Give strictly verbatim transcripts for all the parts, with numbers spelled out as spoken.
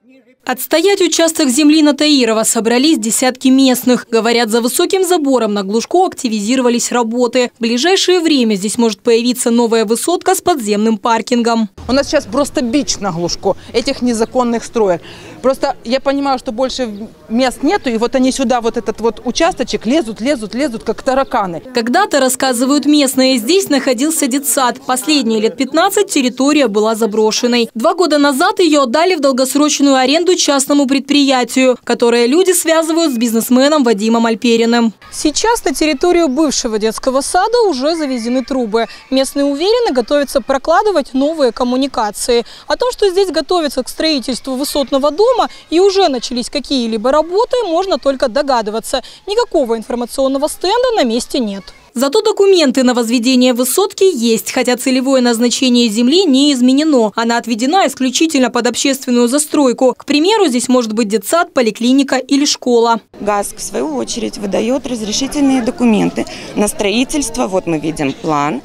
Отстоять участок земли на Таирова собрались десятки местных. Говорят, за высоким забором на Глушко активизировались работы. В ближайшее время здесь может появиться новая высотка с подземным паркингом. У нас сейчас просто бич на Глушко этих незаконных строек. Просто я понимаю, что больше мест нету, и вот они сюда, вот этот вот участочек, лезут, лезут, лезут, как тараканы. Когда-то, рассказывают местные, здесь находился детсад. Последние лет пятнадцать территория была заброшенной. Два года назад ее отдали в долгосрочную аренду частному предприятию, которое люди связывают с бизнесменом Вадимом Альпериным. Сейчас на территорию бывшего детского сада уже завезены трубы. Местные уверены, готовятся прокладывать новые коммуникации. О том, что здесь готовятся к строительству высотного дома и уже начались какие-либо работы, можно только догадываться. Никакого информационного стенда на месте нет. Зато документы на возведение высотки есть, хотя целевое назначение земли не изменено. Она отведена исключительно под общественную застройку. К примеру, здесь может быть детсад, поликлиника или школа. ГАСК, в свою очередь, выдает разрешительные документы на строительство. Вот мы видим план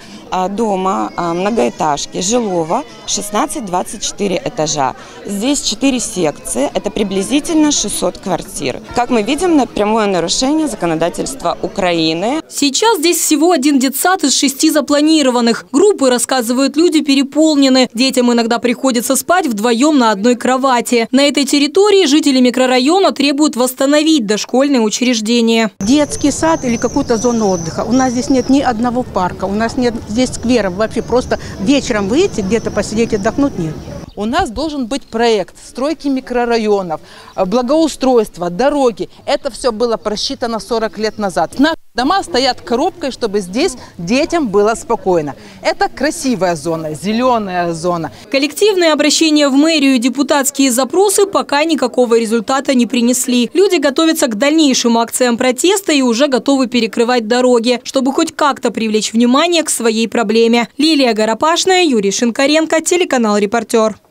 дома многоэтажки жилого шестнадцать двадцать четыре этажа. Здесь четыре секции, это приблизительно шестьсот квартир. Как мы видим, прямое нарушение законодательства Украины. Сейчас здесь всего один детсад из шести запланированных. Группы, рассказывают люди, переполнены. Детям иногда приходится спать вдвоем на одной кровати. На этой территории жители микрорайона требуют восстановить дошкольные учреждения. Детский сад или какую-то зону отдыха. У нас здесь нет ни одного парка, у нас нет здесь скверов. Вообще просто вечером выйти, где-то посидеть, отдохнуть нет. У нас должен быть проект стройки микрорайонов, благоустройства, дороги. Это все было просчитано сорок лет назад. Наши дома стоят коробкой, чтобы здесь детям было спокойно. Это красивая зона, зеленая зона. Коллективные обращения в мэрию и депутатские запросы пока никакого результата не принесли. Люди готовятся к дальнейшим акциям протеста и уже готовы перекрывать дороги, чтобы хоть как-то привлечь внимание к своей проблеме. Лилия Горопашная, Юрий Шинкаренко, телеканал «Репортер».